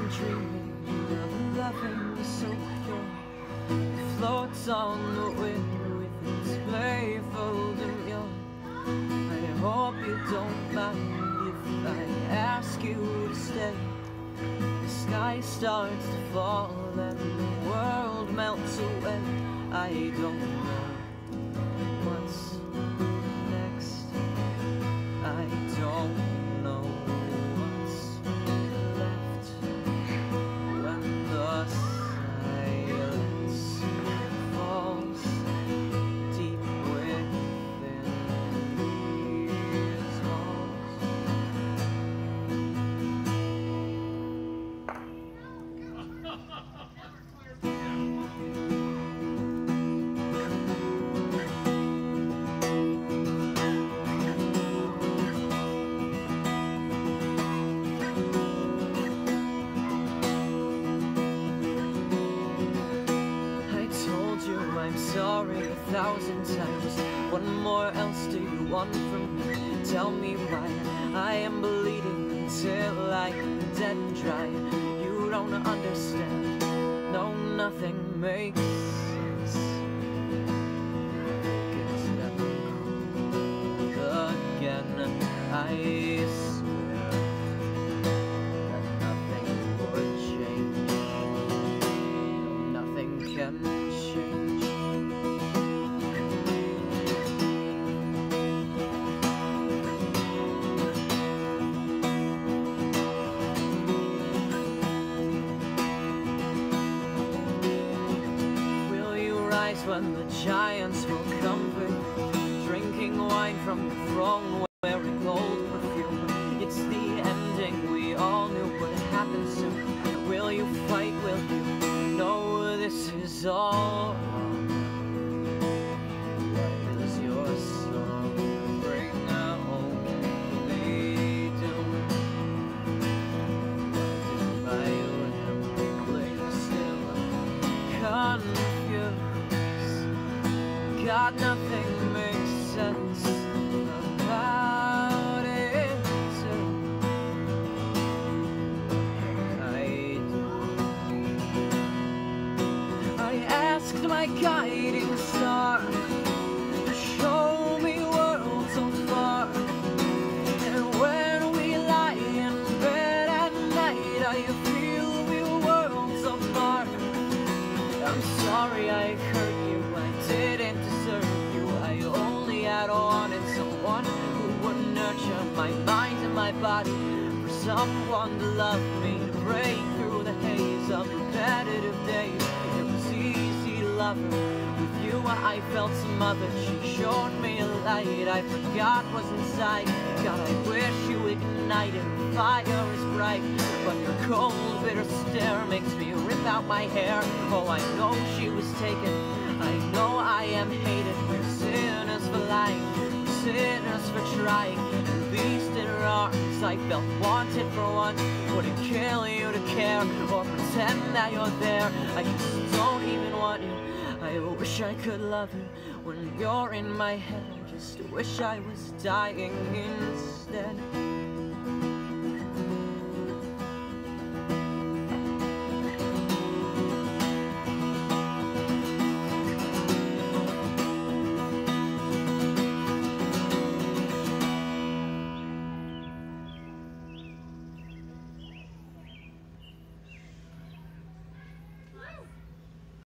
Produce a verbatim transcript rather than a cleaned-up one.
dreaming of loving so pure. It floats on the wind with its playful demure. I hope you don't mind if I ask you to stay. The sky starts to fall and the world melts away. I don't know what's next. I don't know what's left when the silence falls deep within these walls. I'm sorry a thousand times. What more else do you want from me? Tell me why I am bleeding until I'm dead and dry. You don't understand. No, nothing makes sense. It's never cool again. I swear that nothing would change. No, nothing can change. When the giants will come for you, drinking wine from the throne, wearing gold perfume. It's the ending we all knew would happen soon. Will you fight? Will you know this is all wrong? What is your song? Bring only doom. Why do my rambling still confused? God, nothing makes sense about it too. I do. I asked my guiding star to show me worlds so far, and when we lie in bed at night, I feel we're worlds apart. I'm sorry I hurt you, I didn't deserve you. I only had wanted someone who would nurture my mind and my body, for someone to love me, to break through the haze of repetitive days. It was easy to love her. With you I felt smothered. She showed me a light I forgot was inside. God, I wish you ignited. Fire is bright, but your cold, bitter stare makes me rip out my hair. Oh, I know she was taken. I know I am hated. We're sinners for lying, sinners for trying. At least in her arms I felt wanted for once. Would it kill you to care or pretend that you're there? I just don't even want you. I wish I could love you when you're in my head. I just wish I was dying instead.